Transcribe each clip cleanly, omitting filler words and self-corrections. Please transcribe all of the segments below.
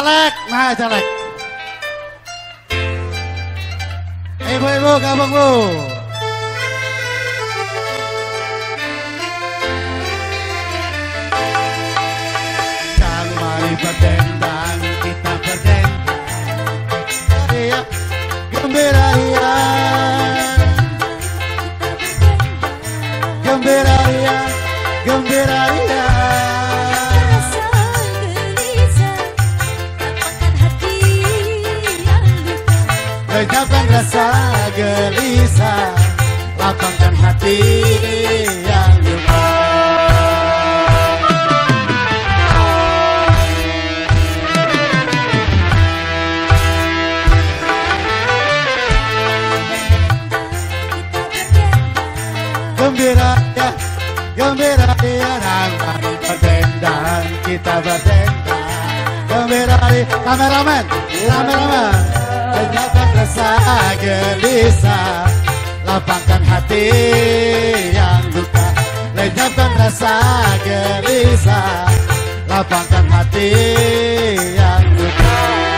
Caleg, nah caleg. Ibu-ibu gabung bu. Kang mari berdendang, kita berdendang. Iya, gembira iya. Gembira iya, gembira iya. Lenyapkan rasa gelisah, lapangkan hati yang luka. Gembira ya, gembira ya, mari berdendang, kita berdendang. Gembira ya, kameramen, kameramen. Lenyapkan rasa gelisah, lapangkan hati yang luka. Lenyapkan rasa gelisah, lapangkan hati yang luka.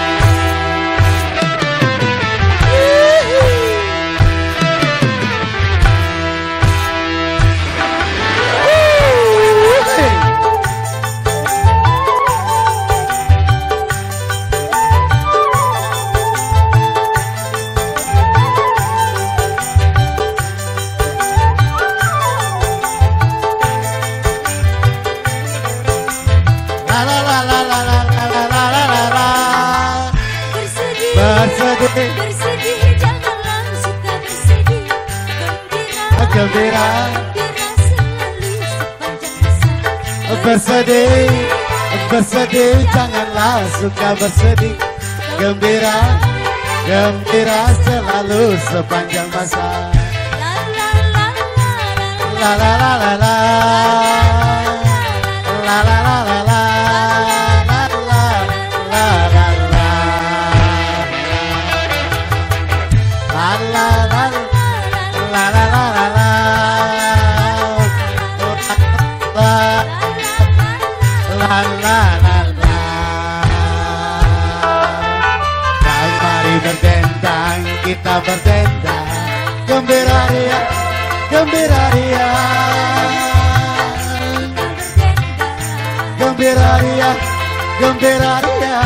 Bersedih, janganlah suka bersedih. Gembira, gembira selalu sepanjang masa. Bersedih, bersedih, janganlah suka bersedih. Gembira, gembira selalu sepanjang masa. La la la la la, la la la la la. Berdendang, kita berdendang, gembira ria, gembira ria, gembira ria, gembira ria.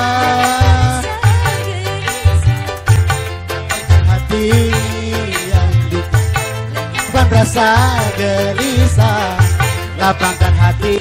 Hati yang duka, bukan rasa gelisah, lapangkan hati.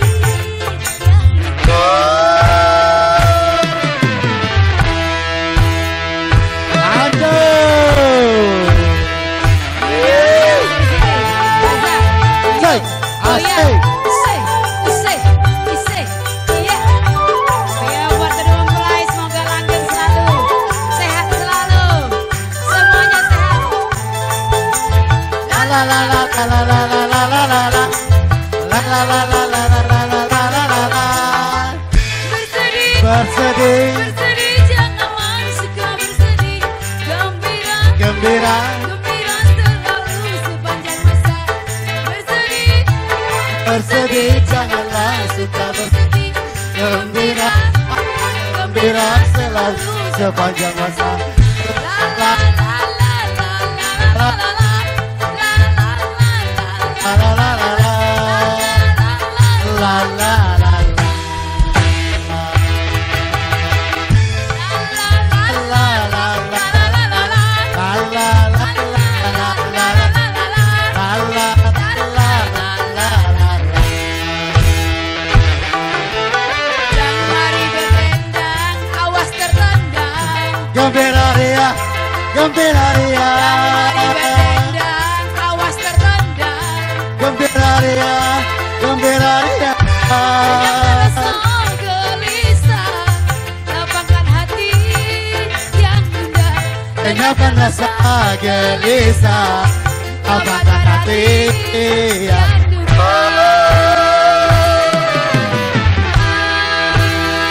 Bersedih, bersedih, janganlah suka bersedih. Gembira, gembira, gembira selalu sepanjang masa. Bersedih, bersedih, janganlah suka bersedih. Gembira, gembira selalu sepanjang masa. La la la la la la la la la. Gembira ria, gembira ria, berdendang, awas tertendang. gembira ria, gembira ria. Rasa gelisah, lapangkan hati yang gundah. Lenyapkan rasa gelisah, lapangkan hati yang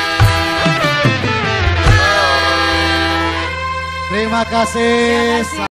Terima kasih.